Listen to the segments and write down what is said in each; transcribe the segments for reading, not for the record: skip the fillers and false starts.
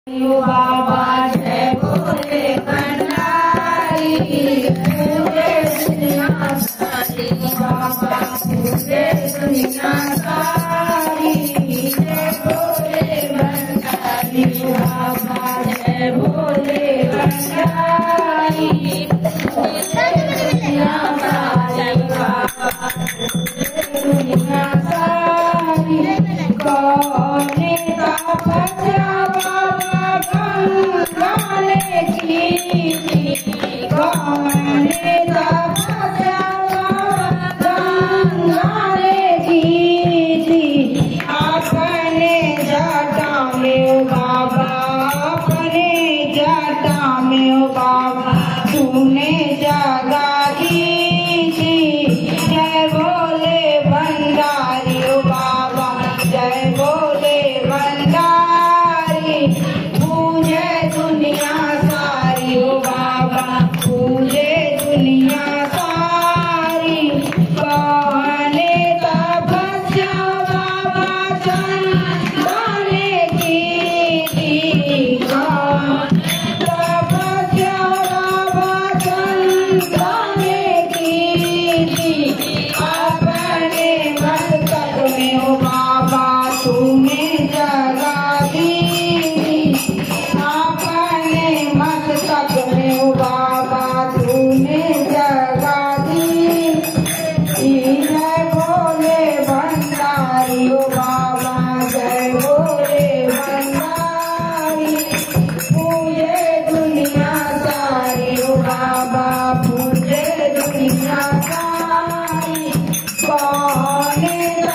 बाबा जय भोले भंडारी पूरे दुनिया सारी बाबा पूरे दुनिया सारी जय भोले भंडारी बाबा जय भोले भंडारी पूरे दुनिया सारी बाबा पूरे दुनिया सारी कौने का बचा बाबा तूने जगा दी जय भोले भंडारी बाबा जय भोले भंडारी पूजे दुनिया सारी बाबा पूजे दुनिया सारी कहने का बच्चा बाबा चंदाने की तूने जगा दी अपने मस्तक में बाबा तूने जगा दी जय भोले भंडारी बाबा जय भोले भंडारी पूजे दुनिया सारी बाबा पूजे दुनिया सारी कौने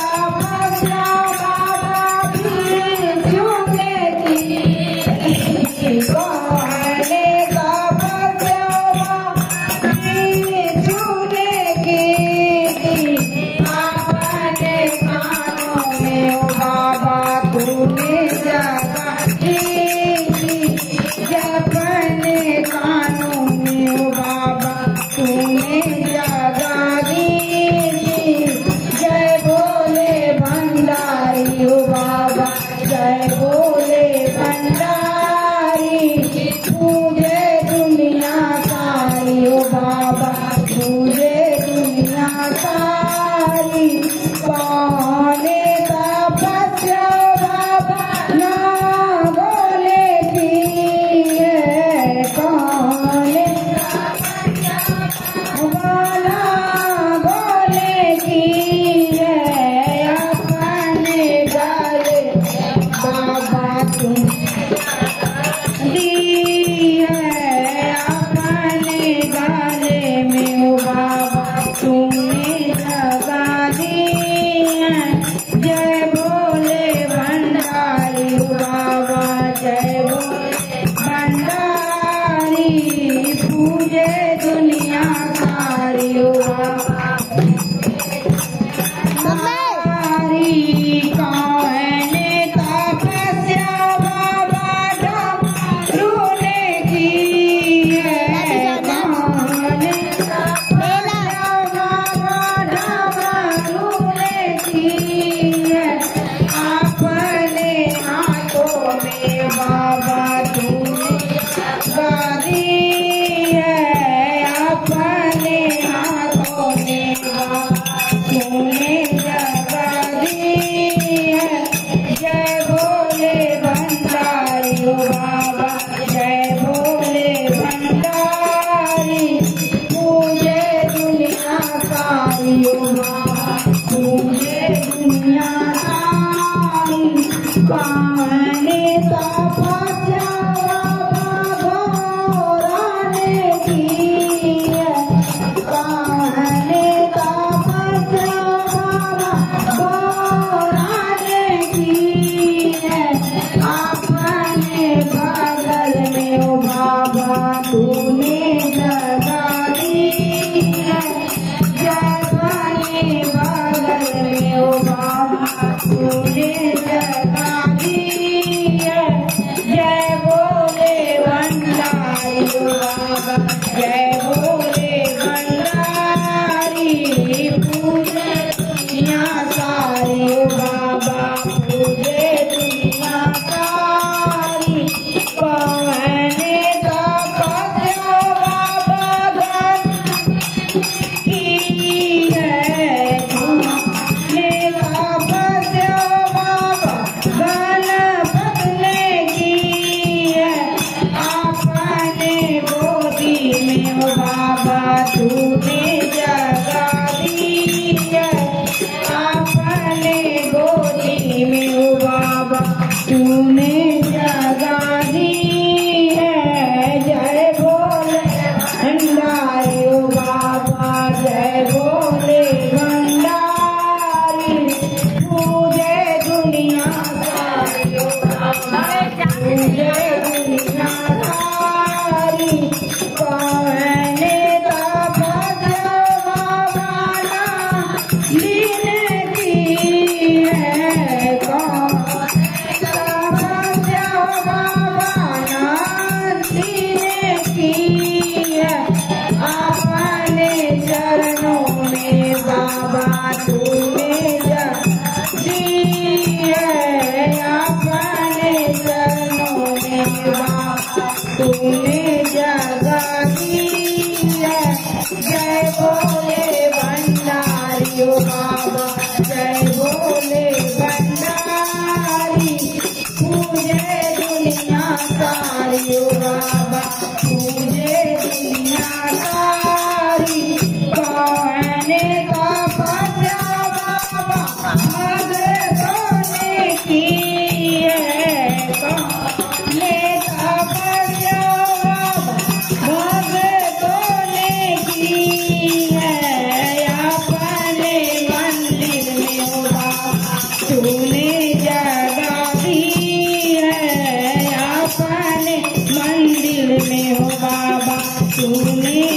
अपने कानों में बाबा तूने जगा दी जय भोले भंडारी बाबा जय भोले भंडारी पूजे दुनिया सारी बाबा पूजे दुनिया सारी कौने का बच्चा बाबा ना तूने जगा दी जय भोले भंडारी बाबा जय भोले भंडारी पूजे दुनिया सारी सारी कहने तपस्या बाबा डमरूने की बाबा तूने जगा दी अपने हाथों में तूने जगा दी जय भोले भंडारी बाबा जय भोले भंडारी पूजे दुनिया सारी बाबा पूजे दुनिया सारी कहने तपस्या बाबा घोराने की कहने तपस्या बाबा घोराने की अपने भगवान दुनिया सारी कहने तपस्या बाबा लीन की है कौन तपस्या बाबा लीन की है अपने चरणों में बाबा तूने दी है अपने चरणों में बाबा तूने जगह दी है जय बोले भंडारी ओ बाबा जय बोले भंडारी पूजे दुनिया सारी ओ बाबा पूजे दुनिया सारी कहने तपस्या बाबा भगतों ने की है कहने तपस्या बाबा भगतों ने की है अपने मंदिर में हो बाबा तूने जगह दी है अपने मंदिर में हो बाबा तूने